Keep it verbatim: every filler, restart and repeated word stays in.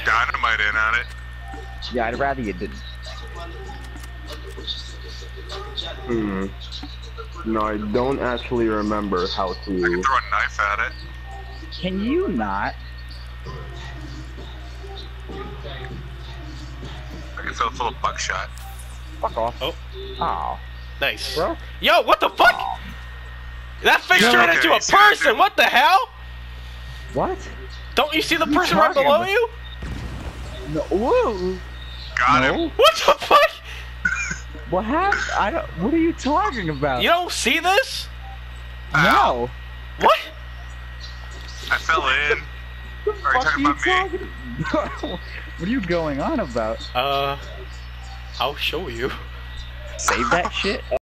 dynamite in on it. Yeah, I'd rather you didn't. Hmm. No, I don't actually remember how I can to. throw a knife at it. Can you not? I can fill it full of buckshot. Fuck off. Oh. Oh. Nice. Bro? Yo, what the fuck? Oh. That fish Yeah, turned okay, into a see that, person. dude? What the hell? What? Don't you see the What are you person right talking below about? you? No. Whoa. Got no. him. What the fuck? What happened? I don't. What are you talking about? You don't see this? No. What? I fell in. The Are you fuck talking are about you talking? What are you going on about? Uh, I'll show you. Save that shit.